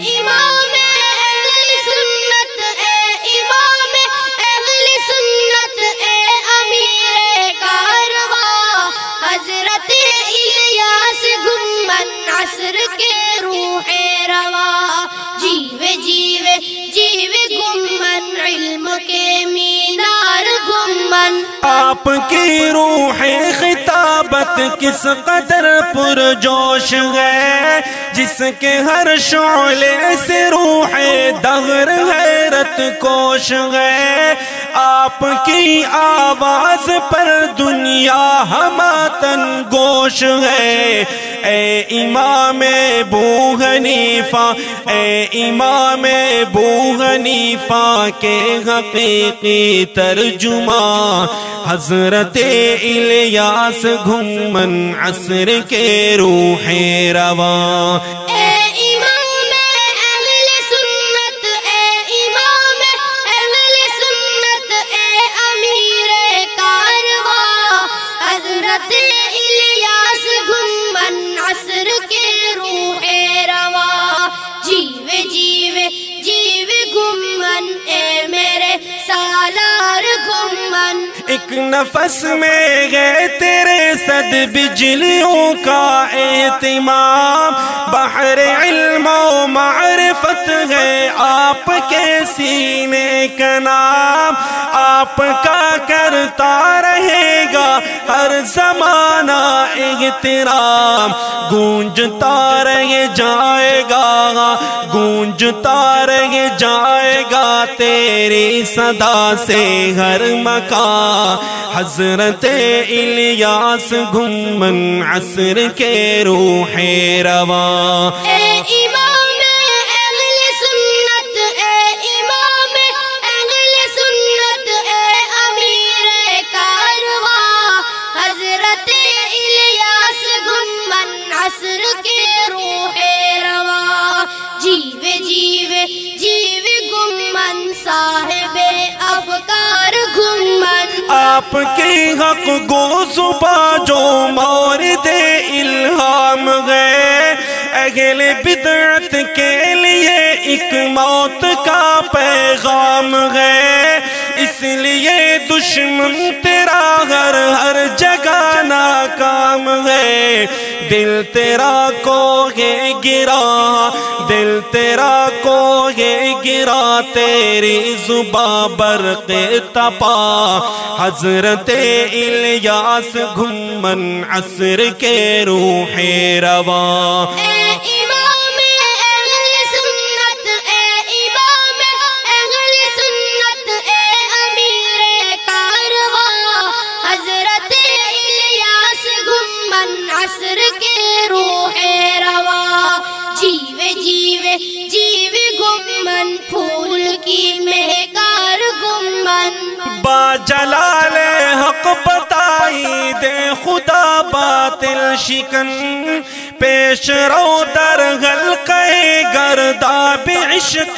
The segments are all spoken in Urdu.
امام اہل سنت، اے امام اہل سنت، اے امیر کارواں، حضرت الیاس گمن عصر کے روح رواں، جیوے جیوے جیوے گمن علم کے مینار گمن۔ آپ کی روح خطابت کس قدر پرجوش ہے، جس کے ہر شعلے سے روح دغر حیرت کوش ہے، آپ کی آواز پر دنیا ہماتن گوش ہے۔ اے امام ابو حنیفہ، اے امام ابو حنیفہ کے حقیقی ترجمہ، حضرت الیاس گھمن عصر کے روح رواں۔ اے امام اہل سنت، اے امام اہل سنت، اے امیر کارواں، حضرت الیاس گھمن عصر کے روح رواں، جیوے جیوے جیوے گمن، اے میرے سالار گمن۔ ایک نفس میں گئے تیرے صد بجلیوں کا اہتمام، بحر علم و معرفت ہے آپ کے سینے کا نام، آپ کا کرتا رہے گا ہر زمانہ احترام، گونجتا رہ جائے گا، گونجتا رہ جائے گا تیری صدا سے ہر مکان، حضرت الیاس گھمن عصر کے روح رواں۔ اے امام اہل سنت، اے امام اہل سنت، اے امیر کارواں، حضرت الیاس گھمن عصر کے روح رواں، جیوے جیوے جیوے گمن صاحب افکار گمن۔ آپ کی حق گو زباں جو مورد الہام ہے، اہل بدعت کے لیے ایک موت کا پیغام ہے، اس لیے دشمن تیرا ہر جگہ ناکام ہے، دل تیرا کو ہے گرا، دل تیرا کو ہے گرا، تیری زباں برق تپا، حضرت الیاس گھمن عصر کے روح رواں۔ اے امام اہل سنت، اے امام اہل سنت، اے امیر کارواں، حضرت الیاس گھمن عصر کے روح رواں، جیوے جیوے جیوے گمن پھول کی مہکار گمن۔ با جلال حق بتائی دے خدا باطل شکن، پیش رو در حلقہ گرداب عشق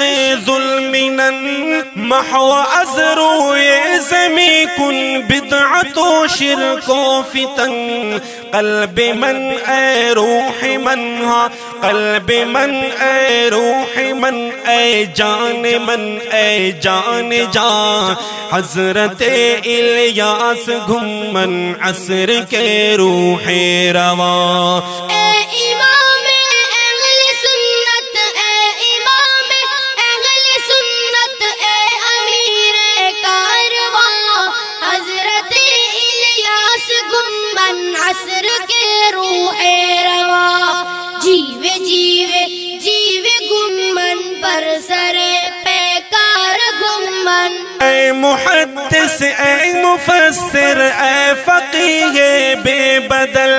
ظلمنن، محو از روئے زمیں کن بدعت و شرک و فتن، قلب من اے روح من، ہاں قلب من اے روح من، اے جان من اے جان جان، حضرت الیاس گھمن عصر کے روح رواں۔ اے امام اہل سنت، اے امام اہل سنت، اے امیر کارواں، حضرت الیاس گمن عصر کے روح رواں، جیوے جیوے جیوے گمن پر سر پیکار گمن۔ اے محدث اے مفسر اے فقیہ بے بدل،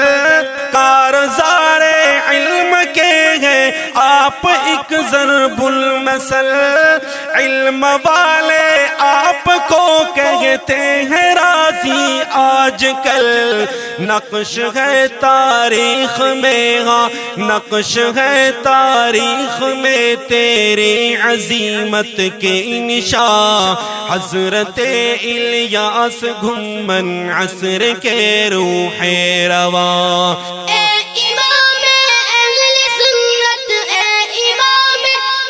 کارزار علم کے ہیں آپ ایک ضرب المثل، علم والے آپ کو کہتے ہیں راضی آج کل، نقش ہے تاریخ میں، ہاں نقش ہے تاریخ میں تیری عظیمت کے نشان، حضرت الیاس گھمن عصر کے روح رواں۔ اے امام اہل سنت، اے امام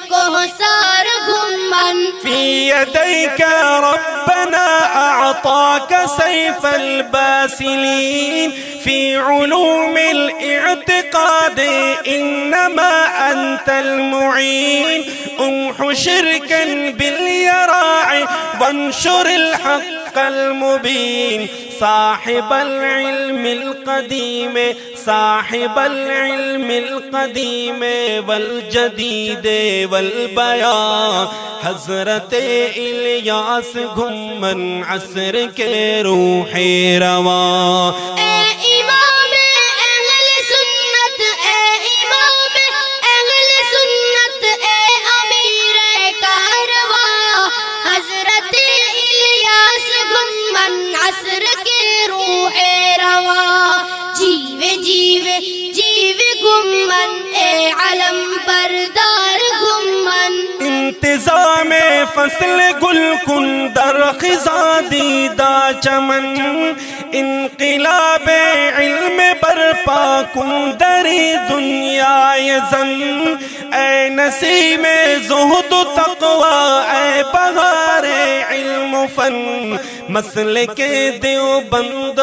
کوثر گھمن في يديك ربنا أعطاك سيف الباسلين في علوم الاعتقاد إنما أنت المعين امح شركا باليراع وانشر الحق المبين صاحب العلم القديم صاحب العلم القديم والجديد والبيان حضرت الیاس گھمن عصر کے روح رواں اے امام اہل سنت اے امام اہل سنت اے امیر کارواں حضرت الیاس گھمن عصر کے روح رواں جیوے جیوے جیوے گھمن اے علم بردار گھمن انتظام فصل گل کن در خزاں دیدہ چمن انقلاب علم برپا کن دری دنیا زن اے نسیم زہد و تقوی اے بہار علم فن مسلک دیوبند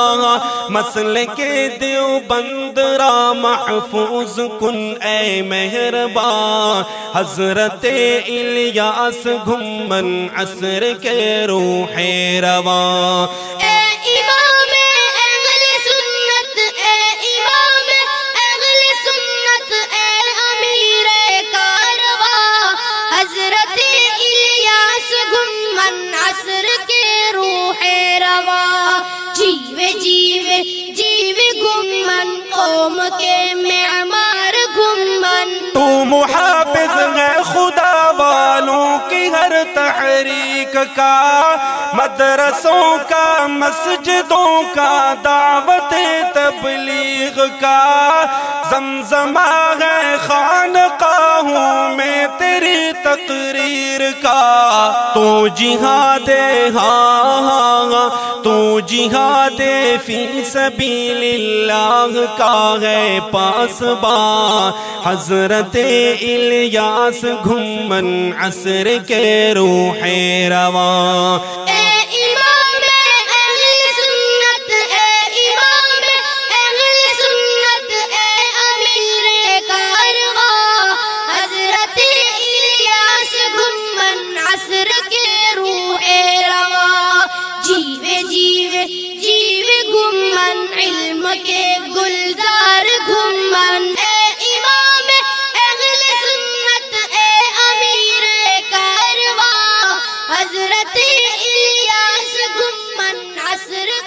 مسلک دیوبند را محفوظ کن اے مہربان حضرت الیاس گھمن عصر کے روح رواں اے امام اہل سنت اے امام اہل سنت اے امیر کارواں حضرت الیاس گھمن عصر کے روح رواں جیوے جیوے جیوے گھمن قوم کے معمار گھمن تو محافظ ہے خدا والوں کی ہر تحریک کا مدرسوں کا مسجدوں کا دعوت تبلیغ کا زمزمہ ہے خانقاہوں میں تیری تقریر کا تو جہاد ہاں تو جہاد فی سبیل اللہ کا ہے پاسباں حضرت الیاس گھمن عصر کے روح رواں اے امام اہل سنت اے امام اہل سنت اے امیر کارواں حضرت الیاس گھمن عصر کے روح رواں جیوے جیوے جیوے گھمن علم کے گلزار گھمن اے امام اہل سنت اے امیر کارواں حضرت الیاس گھمن عصر